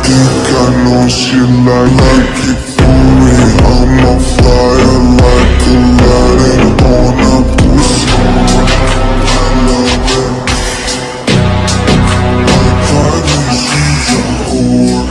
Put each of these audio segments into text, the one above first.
think I know she like it for me. I'm on fire like Aladdin on a pussy. I love it. My body, she's a whore.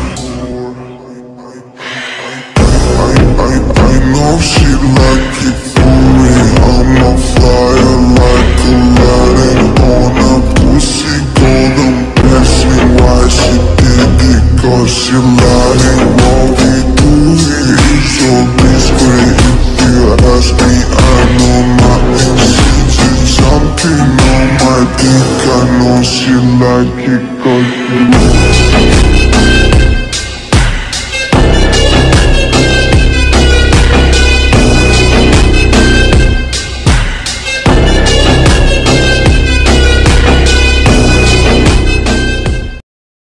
I know she like it for me. I'm on fire like Aladdin on a pussy. Golden blessing, why she did it? Cause she lying, what we do it is so discreet. If you ask me, I know my exes is something on my dick. I know she like it cause she